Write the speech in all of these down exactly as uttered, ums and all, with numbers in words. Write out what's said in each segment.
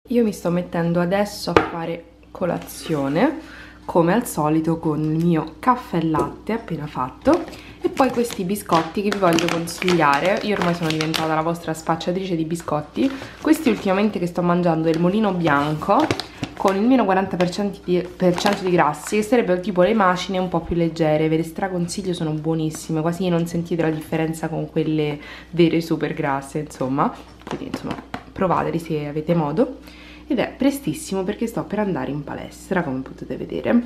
Io mi sto mettendo adesso a fare colazione, come al solito con il mio caffè e latte appena fatto e poi questi biscotti che vi voglio consigliare. Io ormai sono diventata la vostra spacciatrice di biscotti. Questi ultimamente che sto mangiando è il Molino Bianco con il meno quaranta per cento di, per cento di grassi, che sarebbero tipo le macine un po' più leggere. Ve le straconsiglio, sono buonissime, quasi non sentite la differenza con quelle vere super grasse, insomma. Quindi insomma provateli se avete modo. Ed è prestissimo perché sto per andare in palestra, come potete vedere.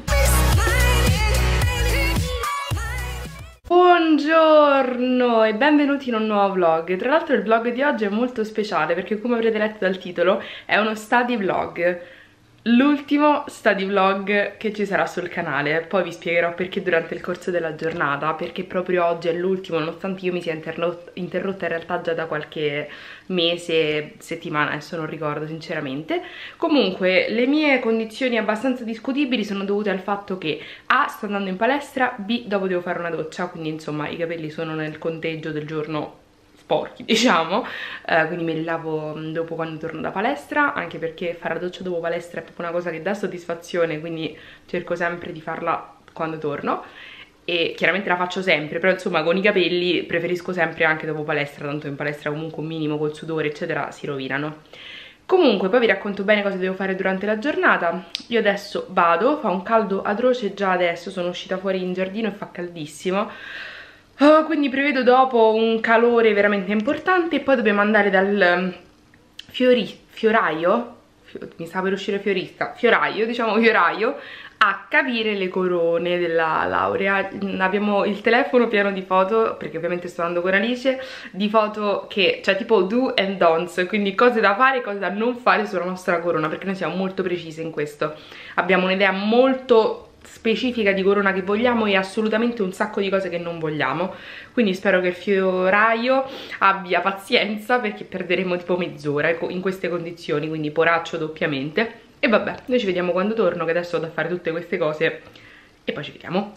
Buongiorno e benvenuti in un nuovo vlog. Tra l'altro il vlog di oggi è molto speciale perché, come avrete letto dal titolo, è uno study vlog. L'ultimo study vlog che ci sarà sul canale. Poi vi spiegherò perché durante il corso della giornata, perché proprio oggi è l'ultimo, nonostante io mi sia interrotta in realtà già da qualche mese, settimana, adesso non ricordo sinceramente. Comunque le mie condizioni abbastanza discutibili sono dovute al fatto che A, sto andando in palestra, B, dopo devo fare una doccia, quindi insomma i capelli sono nel conteggio del giorno sporchi, diciamo, uh, quindi me li lavo dopo quando torno da palestra, anche perché fare la doccia dopo palestra è proprio una cosa che dà soddisfazione, quindi cerco sempre di farla quando torno. E chiaramente la faccio sempre, però insomma con i capelli preferisco sempre anche dopo palestra, tanto in palestra comunque un minimo col sudore eccetera si rovinano. Comunque poi vi racconto bene cosa devo fare durante la giornata. Io adesso vado, fa un caldo atroce già adesso, sono uscita fuori in giardino e fa caldissimo. Uh, quindi prevedo dopo un calore veramente importante e poi dobbiamo andare dal fiori, fioraio, Fio, mi sta per uscire fiorista, fioraio, diciamo fioraio, a capire le corone della laurea. Abbiamo il telefono pieno di foto, perché ovviamente sto andando con Alice, di foto che, cioè tipo do and don'ts, quindi cose da fare e cose da non fare sulla nostra corona, perché noi siamo molto precise in questo. Abbiamo un'idea molto specifica di corona che vogliamo e assolutamente un sacco di cose che non vogliamo, quindi spero che il fioraio abbia pazienza perché perderemo tipo mezz'ora in queste condizioni, quindi poraccio doppiamente. E vabbè, noi ci vediamo quando torno, che adesso vado a fare tutte queste cose e poi ci vediamo.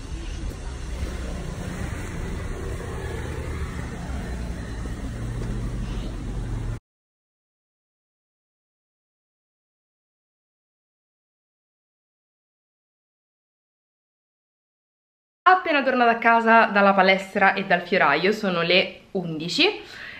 Appena tornata a casa dalla palestra e dal fioraio, sono le undici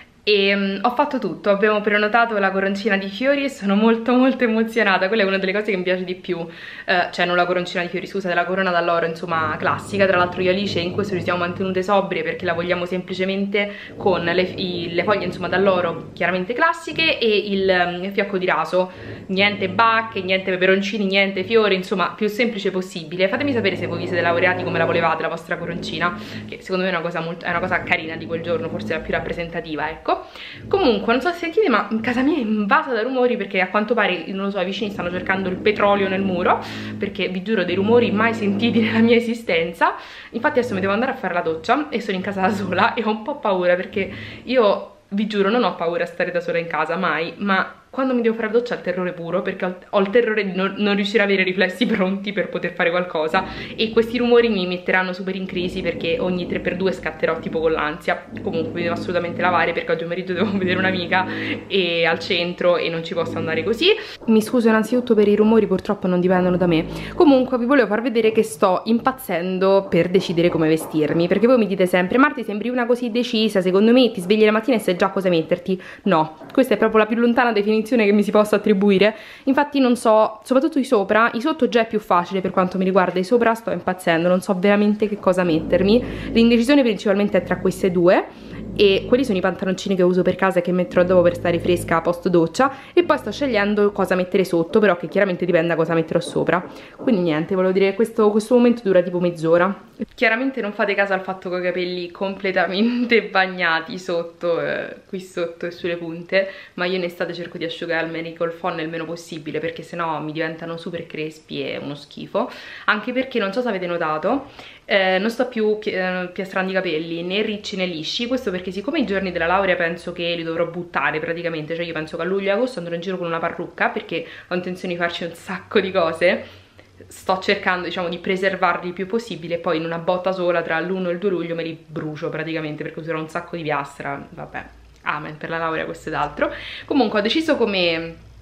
e um, ho fatto tutto, abbiamo prenotato la coroncina di fiori e sono molto molto emozionata. Quella è una delle cose che mi piace di più, uh, cioè non la coroncina di fiori, scusa, della corona d'alloro, insomma classica. Tra l'altro io e Alice in questo ci siamo mantenute sobrie perché la vogliamo semplicemente con le, i, le foglie insomma d'alloro chiaramente classiche e il, il fiocco di raso, niente bacche, niente peperoncini, niente fiori, insomma più semplice possibile. Fatemi sapere se voi vi siete laureati come la volevate la vostra coroncina, che secondo me è una cosa, molto, è una cosa carina di quel giorno, forse la più rappresentativa, ecco. Comunque non so se sentite, ma casa mia è invasa da rumori perché a quanto pare, non lo so, i vicini stanno cercando il petrolio nel muro, perché vi giuro dei rumori mai sentiti nella mia esistenza. Infatti adesso mi devo andare a fare la doccia e sono in casa da sola e ho un po' paura perché io vi giuro non ho paura a stare da sola in casa, mai, ma quando mi devo fare la doccia ho il terrore puro, perché ho, ho il terrore di non, non riuscire ad avere riflessi pronti per poter fare qualcosa, e questi rumori mi metteranno super in crisi perché ogni tre per due scatterò tipo con l'ansia. Comunque mi devo assolutamente lavare perché oggi pomeriggio devo vedere un'amica e al centro e non ci posso andare così. Mi scuso innanzitutto per i rumori, purtroppo non dipendono da me. Comunque vi volevo far vedere che sto impazzendo per decidere come vestirmi, perché voi mi dite sempre: Marti, sembri una così decisa, secondo me ti svegli la mattina e sai già cosa metterti. No, questa è proprio la più lontana definizione che mi si possa attribuire. Infatti non so, soprattutto i sopra, i sotto già è più facile per quanto mi riguarda, i sopra sto impazzendo, non so veramente che cosa mettermi. L'indecisione principalmente è tra queste due, e quelli sono i pantaloncini che uso per casa e che metterò dopo per stare fresca post doccia, e poi sto scegliendo cosa mettere sotto, però che chiaramente dipende da cosa metterò sopra. Quindi niente, volevo dire che questo, questo momento dura tipo mezz'ora. Chiaramente non fate caso al fatto che ho i capelli completamente bagnati sotto, eh, qui sotto e sulle punte, ma io in estate cerco di asciugarmeli col phon il meno possibile perché sennò mi diventano super crespi e uno schifo. Anche perché non so se avete notato, eh, non sto più pi eh, piastrando i capelli né ricci né lisci. Questo perché siccome i giorni della laurea penso che li dovrò buttare praticamente, cioè io penso che a luglio e agosto andrò in giro con una parrucca perché ho intenzione di farci un sacco di cose. Sto cercando, diciamo, di preservarli il più possibile, poi in una botta sola tra l'uno e il due luglio me li brucio praticamente perché userò un sacco di piastra. Vabbè, amen, per la laurea questo ed altro. Comunque ho deciso come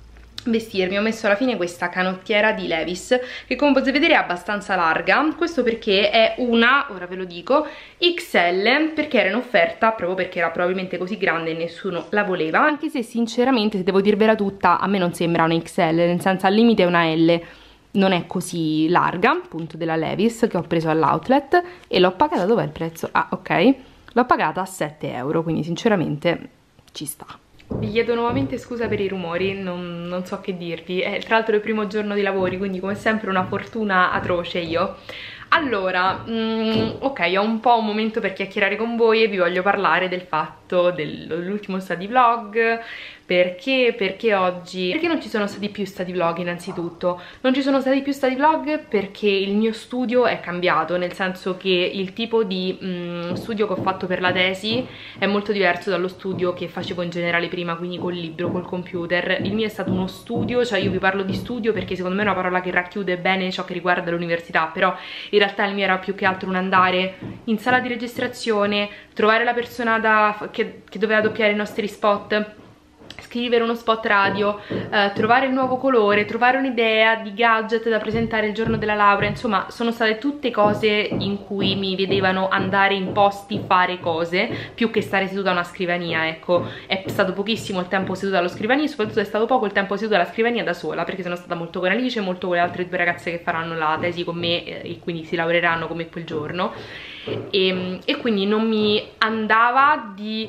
vestirmi ho messo alla fine questa canottiera di Levi's che, come potete vedere, è abbastanza larga. Questo perché è una, ora ve lo dico, X L, perché era in offerta, proprio perché era probabilmente così grande e nessuno la voleva, anche se sinceramente, se devo dirvela tutta, a me non sembra una X L, nel senso al limite è una L, non è così larga, appunto, della Levi's, che ho preso all'outlet e l'ho pagata, dov'è il prezzo? Ah, ok, l'ho pagata a sette euro, quindi sinceramente ci sta. Vi chiedo nuovamente scusa per i rumori, non, non so che dirvi, è tra l'altro il primo giorno di lavori, quindi come sempre una fortuna atroce io. Allora, mm, ok, ho un po' un momento per chiacchierare con voi e vi voglio parlare del fatto dell'ultimo study vlog. Perché? Perché oggi... Perché non ci sono stati più study vlog innanzitutto? Non ci sono stati più study vlog perché il mio studio è cambiato, nel senso che il tipo di mm, studio che ho fatto per la tesi è molto diverso dallo studio che facevo in generale prima, quindi col libro, col computer. Il mio è stato uno studio, cioè io vi parlo di studio perché secondo me è una parola che racchiude bene ciò che riguarda l'università, però in realtà il mio era più che altro un andare in sala di registrazione, trovare la persona da, che, che doveva doppiare i nostri spot, scrivere uno spot radio, eh, trovare il nuovo colore, trovare un'idea di gadget da presentare il giorno della laurea. Insomma, sono state tutte cose in cui mi vedevano andare in posti, fare cose, più che stare seduta a una scrivania. Ecco, è stato pochissimo il tempo seduta allo scrivania e soprattutto è stato poco il tempo seduta alla scrivania da sola, perché sono stata molto con Alice e molto con le altre due ragazze che faranno la tesi con me eh, e quindi si laureeranno come quel giorno. E, e quindi non mi andava di...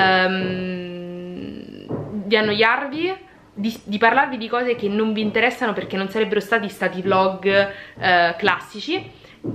Um, di annoiarvi, di, di parlarvi di cose che non vi interessano, perché non sarebbero stati stati vlog eh, classici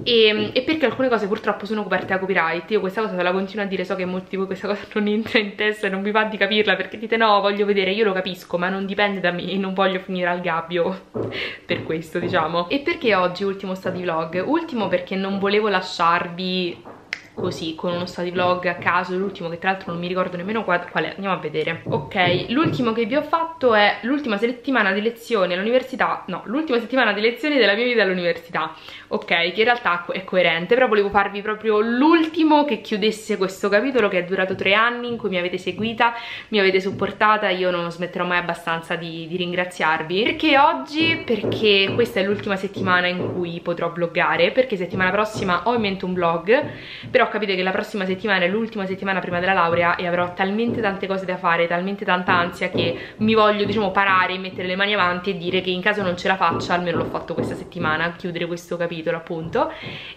e, e perché alcune cose purtroppo sono coperte da copyright. Io questa cosa ve la continuo a dire, so che molti di voi questa cosa non entra in testa e non vi va di capirla, perché dite no, voglio vedere, io lo capisco, ma non dipende da me e non voglio finire al gabbio per questo, diciamo. E perché oggi ultimo study vlog? Ultimo perché non volevo lasciarvi così con uno study vlog a caso, l'ultimo che tra l'altro non mi ricordo nemmeno qual è, andiamo a vedere. Ok, l'ultimo che vi ho fatto è l'ultima settimana di lezioni all'università, no, l'ultima settimana di lezioni della mia vita all'università, ok, che in realtà è coerente, però volevo farvi proprio l'ultimo che chiudesse questo capitolo che è durato tre anni, in cui mi avete seguita, mi avete supportata, io non smetterò mai abbastanza di, di ringraziarvi. Perché oggi? Perché questa è l'ultima settimana in cui potrò vloggare, perché settimana prossima ho in mente un vlog, però capite che la prossima settimana è l'ultima settimana prima della laurea e avrò talmente tante cose da fare, talmente tanta ansia, che mi voglio, diciamo, parare, mettere le mani avanti e dire che in caso non ce la faccia, almeno l'ho fatto questa settimana, chiudere questo capitolo appunto.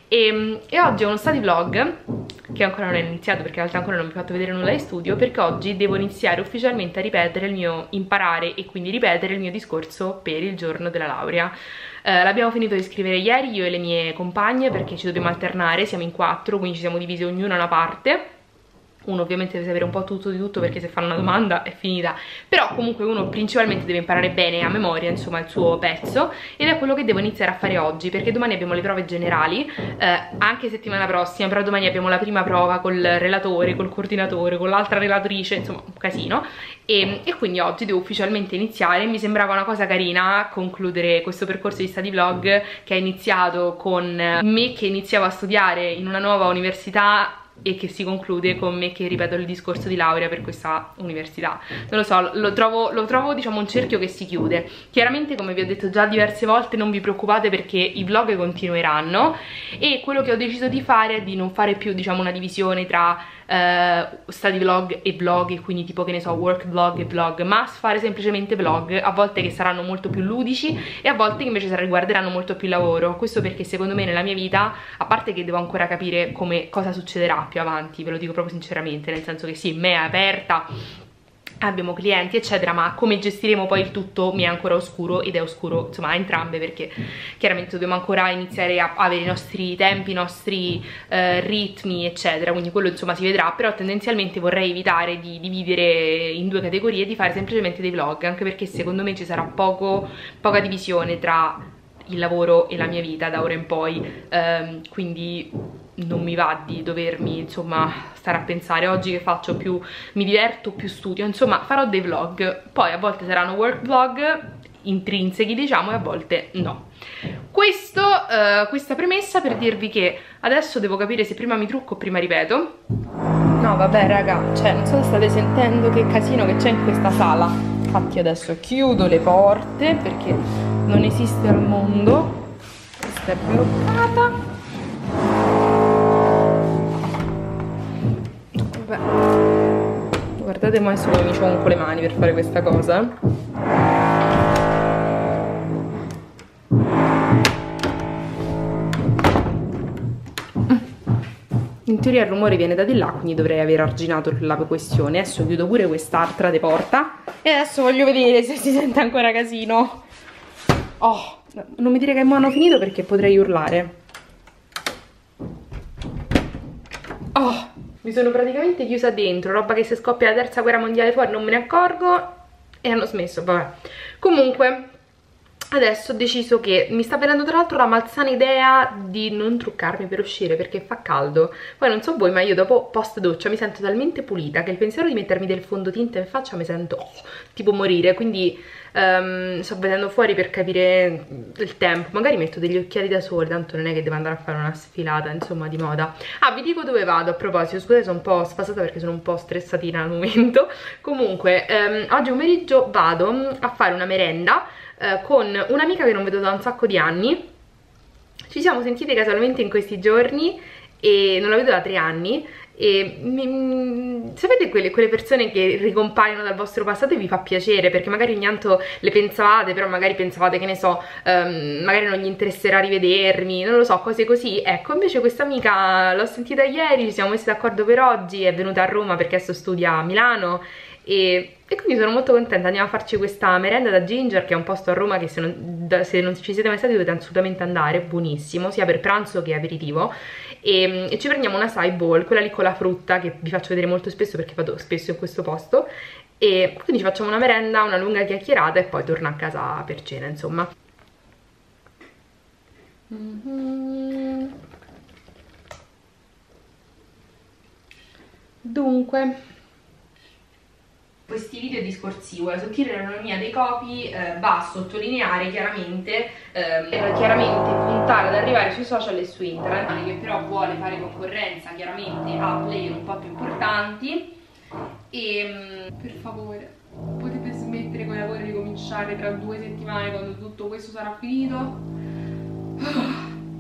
E, e oggi è uno study vlog che ancora non è iniziato, perché in realtà ancora non vi ho fatto vedere nulla di studio, perché oggi devo iniziare ufficialmente a ripetere il mio, imparare e quindi ripetere il mio discorso per il giorno della laurea. Uh, l'abbiamo finito di scrivere ieri io e le mie compagne, perché ci dobbiamo alternare, siamo in quattro, quindi ci siamo divisi ognuna una parte. Uno ovviamente deve sapere un po' tutto di tutto, perché se fanno una domanda è finita, però comunque uno principalmente deve imparare bene a memoria, insomma, il suo pezzo, ed è quello che devo iniziare a fare oggi, perché domani abbiamo le prove generali, eh, anche settimana prossima, però domani abbiamo la prima prova col relatore, col coordinatore, con l'altra relatrice, insomma un casino, e, e quindi oggi devo ufficialmente iniziare. Mi sembrava una cosa carina concludere questo percorso di study vlog che è iniziato con me che iniziavo a studiare in una nuova università e che si conclude con me che ripeto il discorso di laurea per questa università. Non lo so, lo trovo, lo trovo diciamo un cerchio che si chiude. Chiaramente, come vi ho detto già diverse volte, non vi preoccupate perché i vlog continueranno, e quello che ho deciso di fare è di non fare più, diciamo, una divisione tra Uh, study vlog e vlog, e quindi tipo, che ne so, work vlog e vlog, ma fare semplicemente vlog, a volte che saranno molto più ludici e a volte che invece riguarderanno molto più lavoro. Questo perché secondo me nella mia vita, a parte che devo ancora capire come, cosa succederà più avanti, ve lo dico proprio sinceramente, nel senso che sì, me è aperta, abbiamo clienti eccetera, ma come gestiremo poi il tutto mi è ancora oscuro, ed è oscuro insomma a entrambe, perché chiaramente dobbiamo ancora iniziare a avere i nostri tempi, i nostri eh, ritmi eccetera, quindi quello insomma si vedrà. Però tendenzialmente vorrei evitare di dividere in due categorie e di fare semplicemente dei vlog, anche perché secondo me ci sarà poco, poca divisione tra il lavoro e la mia vita da ora in poi, ehm, quindi non mi va di dovermi insomma stare a pensare oggi che faccio, più mi diverto, più studio, insomma farò dei vlog, poi a volte saranno work vlog intrinsechi diciamo e a volte no. Questo, uh, questa premessa per dirvi che adesso devo capire se prima mi trucco o prima ripeto. No vabbè raga, cioè non so se state sentendo che casino che c'è in questa sala. infatti adesso chiudo le porte perché non esiste al mondo. Questa è bloccata. Vabbè, guardate mai solo mi cionco le mani per fare questa cosa. In teoria il rumore viene da di là, quindi dovrei aver arginato la questione. Adesso chiudo pure quest'altra de porta e adesso voglio vedere se si sente ancora casino. Oh, non mi dire che mo hanno finito perché potrei urlare. Oh, mi sono praticamente chiusa dentro, roba che se scoppia la terza guerra mondiale fuori non me ne accorgo e hanno smesso, vabbè. Comunque adesso ho deciso che mi sta venendo tra l'altro la malsana idea di non truccarmi per uscire perché fa caldo. Poi non so voi, ma io dopo post doccia mi sento talmente pulita che il pensiero di mettermi del fondotinta in faccia mi sento oh, tipo morire. Quindi um, sto vedendo fuori per capire il tempo. Magari metto degli occhiali da sole, tanto non è che devo andare a fare una sfilata insomma di moda. Ah, vi dico dove vado a proposito, scusate sono un po' sfasata perché sono un po' stressatina al momento. Comunque um, oggi pomeriggio vado a fare una merenda Uh, con un'amica che non vedo da un sacco di anni. Ci siamo sentite casualmente in questi giorni e non la vedo da tre anni e mi, sapete quelle, quelle persone che ricompaiono dal vostro passato e vi fa piacere perché magari ogni tanto le pensavate, però magari pensavate che ne so, um, magari non gli interesserà rivedermi, non lo so, cose così. Ecco, invece questa amica l'ho sentita ieri, ci siamo messi d'accordo per oggi, è venuta a Roma perché adesso studia a Milano e, e quindi sono molto contenta. Andiamo a farci questa merenda da Ginger, che è un posto a Roma che se non, da, se non ci siete mai stati dovete assolutamente andare, buonissimo, sia per pranzo che aperitivo. E, e ci prendiamo una acai bowl, quella lì con la frutta, che vi faccio vedere molto spesso perché vado spesso in questo posto. E quindi ci facciamo una merenda, una lunga chiacchierata e poi torno a casa per cena, insomma. Mm-hmm. Dunque, questi video discorsivi, la sottile ergonomia dei copi eh, va a sottolineare chiaramente, eh, chiaramente puntare ad arrivare sui social e su internet, che però vuole fare concorrenza chiaramente a player un po' più importanti. E per favore, potete smettere con i lavori e ricominciare tra due settimane quando tutto questo sarà finito?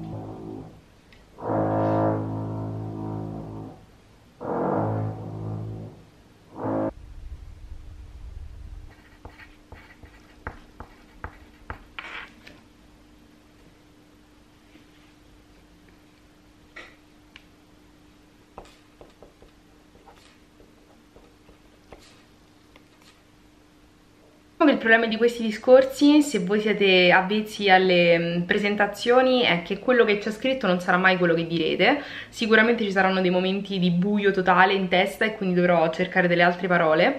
Il problema di questi discorsi, se voi siete avvezzi alle presentazioni, è che quello che c'è scritto non sarà mai quello che direte. Sicuramente ci saranno dei momenti di buio totale in testa e quindi dovrò cercare delle altre parole.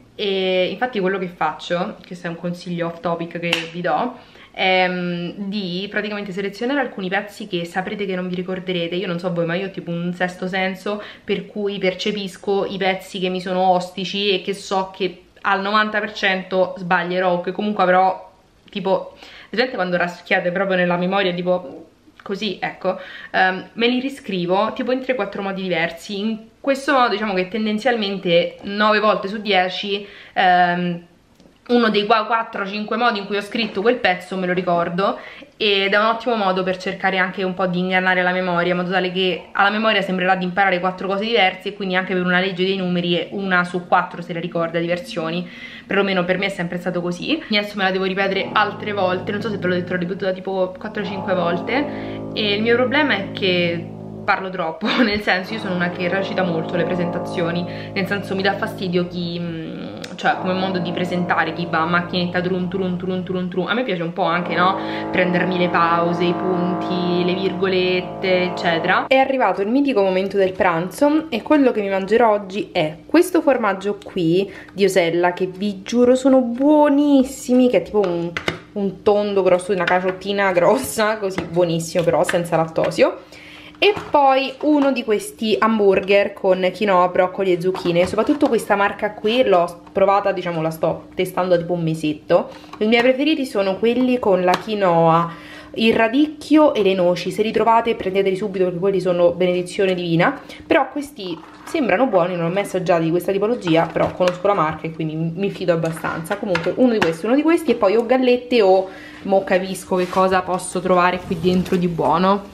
E infatti quello che faccio, questo è un consiglio off topic che vi do, è di praticamente selezionare alcuni pezzi che saprete che non vi ricorderete. Io non so voi, ma io ho tipo un sesto senso per cui percepisco i pezzi che mi sono ostici e che so che al novanta per cento sbaglierò, che comunque avrò tipo, la gente quando raschiate proprio nella memoria tipo così, ecco, um, me li riscrivo tipo in tre quattro modi diversi. In questo modo diciamo che tendenzialmente nove volte su dieci um, uno dei quattro cinque modi in cui ho scritto quel pezzo me lo ricordo, ed è un ottimo modo per cercare anche un po' di ingannare la memoria, in modo tale che alla memoria sembrerà di imparare quattro cose diverse e quindi anche per una legge dei numeri una su quattro se le ricorda di versioni. Perlomeno per me è sempre stato così. Adesso me la devo ripetere altre volte, non so se ve l'ho detto, l'ho ripetuta tipo quattro cinque volte, e il mio problema è che parlo troppo, nel senso io sono una che recita molto le presentazioni, nel senso mi dà fastidio chi, cioè come modo di presentare, chi va a macchinetta trun trun trun trun trun. A me piace un po' anche, no, prendermi le pause, i punti, le virgolette eccetera. È arrivato il mitico momento del pranzo e quello che mi mangerò oggi è questo formaggio qui di Osella, che vi giuro sono buonissimi, che è tipo un, un tondo grosso, una caciottina grossa, così buonissimo però senza lattosio. E poi uno di questi hamburger con quinoa, broccoli e zucchine. Soprattutto questa marca qui l'ho provata, diciamo la sto testando da tipo un mesetto. I miei preferiti sono quelli con la quinoa il radicchio e le noci. Se li trovate prendeteli subito perché quelli sono benedizione divina, però questi sembrano buoni, non ho mai assaggiati di questa tipologia, però conosco la marca e quindi mi fido abbastanza. Comunque uno di questi, uno di questi, e poi o gallette o mo capisco che cosa posso trovare qui dentro di buono.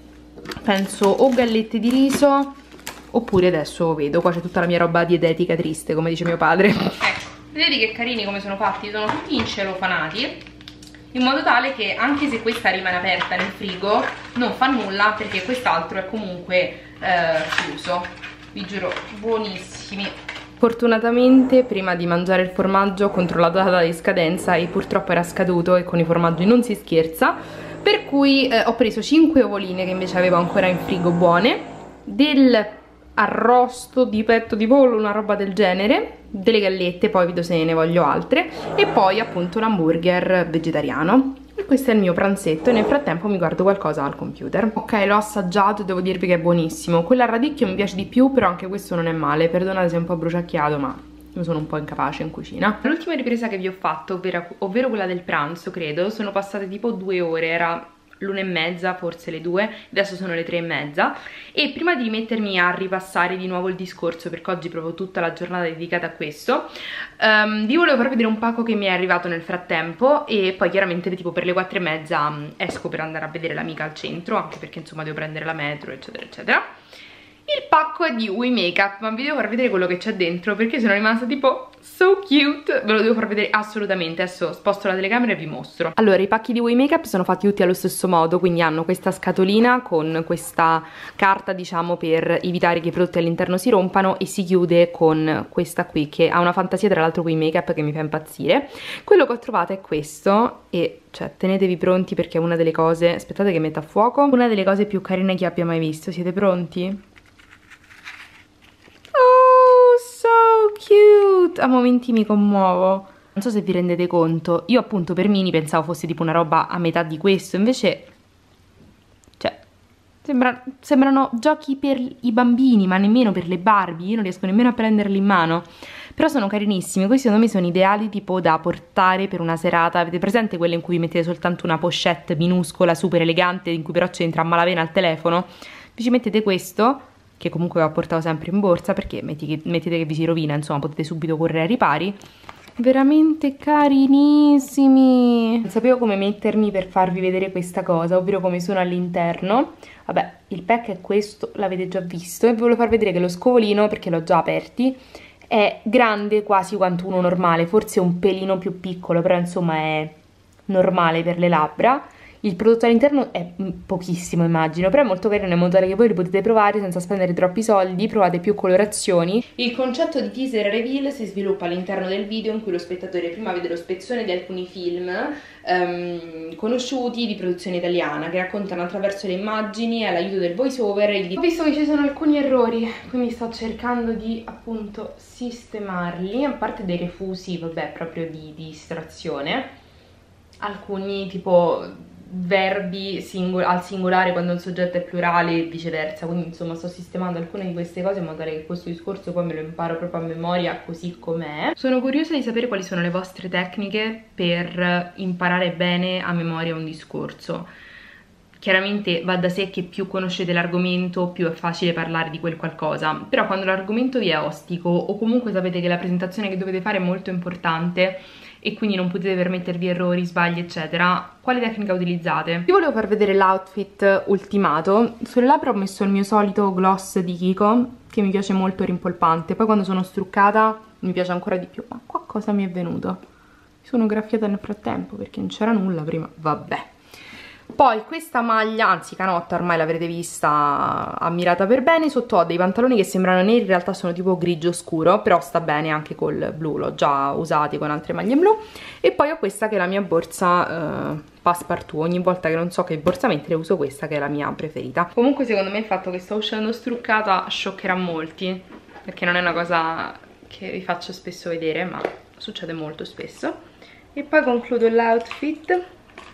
Penso o gallette di riso oppure adesso vedo, qua c'è tutta la mia roba dietetica triste, come dice mio padre. Ecco, vedete che carini come sono fatti, sono tutti incelofanati in modo tale che anche se questa rimane aperta nel frigo non fa nulla, perché quest'altro è comunque eh, chiuso. Vi giuro, buonissimi. Fortunatamente prima di mangiare il formaggio ho controllato la data di scadenza e purtroppo era scaduto e con i formaggi non si scherza, per cui eh, ho preso cinque ovoline che invece avevo ancora in frigo buone, del arrosto di petto di pollo, una roba del genere, delle gallette, poi vedo se ne voglio altre, e poi appunto l'hamburger vegetariano. E questo è il mio pranzetto e nel frattempo mi guardo qualcosa al computer. Ok, l'ho assaggiato e devo dirvi che è buonissimo. Quella al radicchio mi piace di più, però anche questo non è male. Perdonate se è un po' bruciacchiato, ma io sono un po' incapace in cucina. L'ultima ripresa che vi ho fatto, ovvero, ovvero quella del pranzo, credo, sono passate tipo due ore, era l'una e mezza, forse le due, adesso sono le tre e mezza, e prima di mettermi a ripassare di nuovo il discorso, perché oggi proprio tutta la giornata è dedicata a questo, um, vi volevo far vedere un pacco che mi è arrivato nel frattempo, e poi chiaramente tipo per le quattro e mezza um, esco per andare a vedere l'amica al centro, anche perché insomma devo prendere la metro eccetera eccetera. Il pacco è di We Makeup, ma vi devo far vedere quello che c'è dentro perché sono rimasta tipo so cute, ve lo devo far vedere assolutamente. Adesso sposto la telecamera e vi mostro. Allora, i pacchi di We Makeup sono fatti tutti allo stesso modo, quindi hanno questa scatolina con questa carta, diciamo, per evitare che i prodotti all'interno si rompano, e si chiude con questa qui che ha una fantasia, tra l'altro, We Makeup che mi fa impazzire. Quello che ho trovato è questo, e cioè tenetevi pronti perché è una delle cose, aspettate che metta a fuoco, una delle cose più carine che abbia mai visto. Siete pronti? So cute, a momenti mi commuovo. Non so se vi rendete conto, io appunto per mini pensavo fosse tipo una roba a metà di questo, invece cioè sembra, sembrano giochi per i bambini, ma nemmeno per le Barbie. Io non riesco nemmeno a prenderli in mano, però sono carinissimi. Questi secondo me sono ideali tipo da portare per una serata. Avete presente quelle in cui mettete soltanto una pochette minuscola super elegante, in cui però c'entra a malapena il telefono? Vi ci mettete questo, che comunque va portato sempre in borsa, perché metti, mettete che vi si rovina, insomma potete subito correre ai ripari. Veramente carinissimi. Non sapevo come mettermi per farvi vedere questa cosa, ovvero come sono all'interno. Vabbè, il pack è questo, l'avete già visto, e vi volevo far vedere che lo scovolino, perché l'ho già aperti, è grande quasi quanto uno normale, forse un pelino più piccolo, però insomma è normale per le labbra. Il prodotto all'interno è pochissimo, immagino, però è molto carino in modo tale che voi li potete provare senza spendere troppi soldi, provate più colorazioni. Il concetto di teaser reveal si sviluppa all'interno del video, in cui lo spettatore prima vede lo spezzone di alcuni film um, conosciuti di produzione italiana, che raccontano attraverso le immagini e all'aiuto del voice over. Il... Ho visto che ci sono alcuni errori, quindi sto cercando di appunto sistemarli, a parte dei refusi, vabbè, proprio di, di distrazione, alcuni tipo verbi singol al singolare quando il soggetto è plurale e viceversa, quindi insomma sto sistemando alcune di queste cose in modo tale che questo discorso poi me lo imparo proprio a memoria così com'è. Sono curiosa di sapere quali sono le vostre tecniche per imparare bene a memoria un discorso. Chiaramente va da sé che più conoscete l'argomento più è facile parlare di quel qualcosa, però quando l'argomento vi è ostico o comunque sapete che la presentazione che dovete fare è molto importante e quindi non potete permettervi errori, sbagli eccetera, quale tecnica utilizzate? Io volevo far vedere l'outfit ultimato. Sulle labbra ho messo il mio solito gloss di Kiko, che mi piace molto, rimpolpante, poi quando sono struccata mi piace ancora di più. Ma qua cosa mi è venuto? Mi sono graffiata nel frattempo perché non c'era nulla prima, vabbè. Poi questa maglia, anzi canotta, ormai l'avrete vista ammirata per bene. Sotto ho dei pantaloni che sembrano neri, in realtà sono tipo grigio scuro, però sta bene anche col blu, l'ho già usati con altre maglie blu. E poi ho questa che è la mia borsa eh, passepartout, ogni volta che non so che borsa mettere uso questa che è la mia preferita. Comunque secondo me il fatto che sto uscendo struccata scioccherà molti, perché non è una cosa che vi faccio spesso vedere, ma succede molto spesso. E poi concludo l'outfit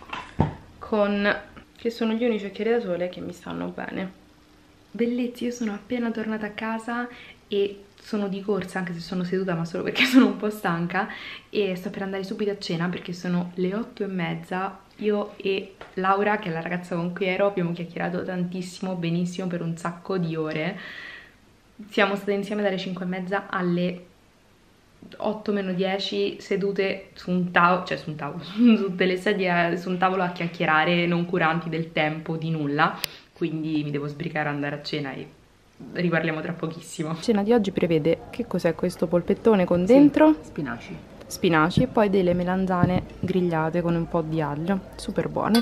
con, che sono gli unici occhiali da sole che mi stanno bene. Bellezzi, io sono appena tornata a casa e sono di corsa, anche se sono seduta, ma solo perché sono un po' stanca, e sto per andare subito a cena perché sono le otto e mezza. Io e Laura, che è la ragazza con cui ero, abbiamo chiacchierato tantissimo, benissimo, per un sacco di ore. Siamo state insieme dalle cinque e mezza alle otto meno dieci, sedute su un tavolo, cioè su un tavolo, su delle sedie, su un tavolo a chiacchierare, non curanti del tempo, di nulla. Quindi mi devo sbrigare ad andare a cena e riparliamo tra pochissimo. La cena di oggi prevede, che cos'è questo polpettone con dentro? Sì, spinaci. Spinaci e poi delle melanzane grigliate con un po' di aglio, super buone.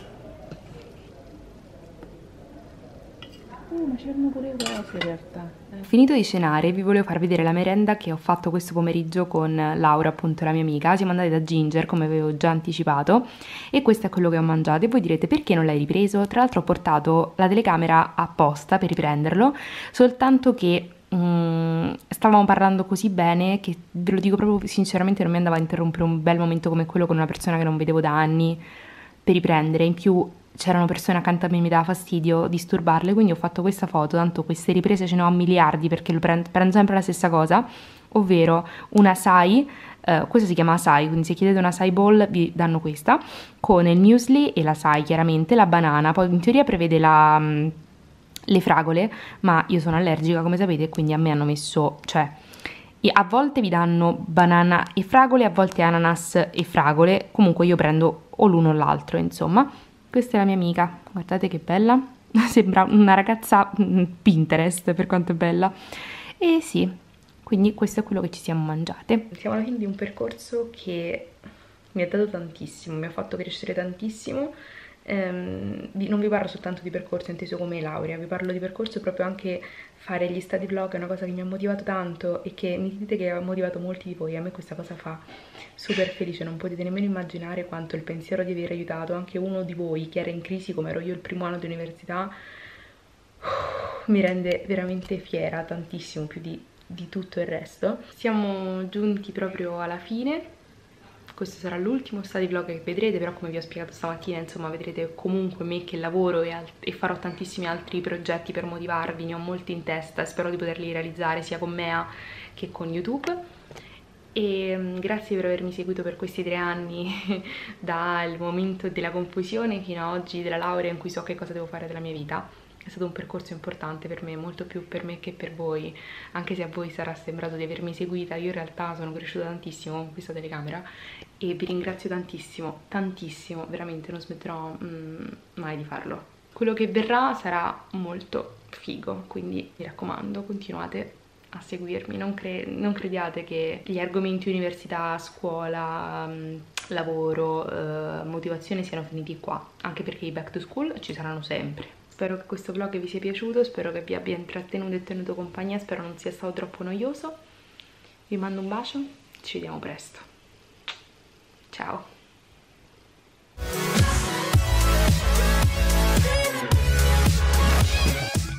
Oh, ma c'erano pure cose in realtà. Eh. Finito di cenare, vi volevo far vedere la merenda che ho fatto questo pomeriggio con Laura, appunto la mia amica. Siamo andati da Ginger, come avevo già anticipato, e questo è quello che ho mangiato. E voi direte, perché non l'hai ripreso? Tra l'altro ho portato la telecamera apposta per riprenderlo, soltanto che mm, stavamo parlando così bene che, ve lo dico proprio sinceramente, non mi andava a interrompere un bel momento come quello con una persona che non vedevo da anni per riprendere. In più c'erano persone accanto a me, mi dava fastidio disturbarle, quindi ho fatto questa foto. Tanto queste riprese ce ne ho a miliardi, perché lo prendo, prendo sempre la stessa cosa, ovvero una acai, eh, questa si chiama acai, quindi se chiedete una acai bowl vi danno questa, con il muesli e l'acai chiaramente, la banana, poi in teoria prevede la, mh, le fragole, ma io sono allergica come sapete, quindi a me hanno messo, cioè a volte vi danno banana e fragole, a volte ananas e fragole, comunque io prendo o l'uno o l'altro, insomma. Questa è la mia amica, guardate che bella, sembra una ragazza Pinterest per quanto è bella. E sì, quindi questo è quello che ci siamo mangiate. Siamo alla fine di un percorso che mi ha dato tantissimo, mi ha fatto crescere tantissimo. Um, non vi parlo soltanto di percorso inteso come laurea, vi parlo di percorso proprio anche fare gli study vlog, è una cosa che mi ha motivato tanto e che mi dite che ha motivato molti di voi. A me questa cosa fa super felice, non potete nemmeno immaginare quanto il pensiero di aver aiutato anche uno di voi che era in crisi come ero io il primo anno di università mi rende veramente fiera, tantissimo, più di, di tutto il resto. Siamo giunti proprio alla fine. Questo sarà l'ultimo study vlog che vedrete, però come vi ho spiegato stamattina, insomma, vedrete comunque me che lavoro e, e farò tantissimi altri progetti per motivarvi, ne ho molti in testa e spero di poterli realizzare sia con Mea che con YouTube. E um, grazie per avermi seguito per questi tre anni, dal momento della confusione fino ad oggi della laurea, in cui so che cosa devo fare della mia vita. È stato un percorso importante per me, molto più per me che per voi, anche se a voi sarà sembrato di avermi seguita. Io in realtà sono cresciuta tantissimo con questa telecamera e vi ringrazio tantissimo, tantissimo, veramente non smetterò mm, mai di farlo. Quello che verrà sarà molto figo, quindi mi raccomando, continuate a seguirmi, non, cre non crediate che gli argomenti università, scuola, mh, lavoro, eh, motivazione siano finiti qua, anche perché i back to school ci saranno sempre. Spero che questo vlog vi sia piaciuto, spero che vi abbia intrattenuto e tenuto compagnia, spero non sia stato troppo noioso. Vi mando un bacio, ci vediamo presto. Ciao!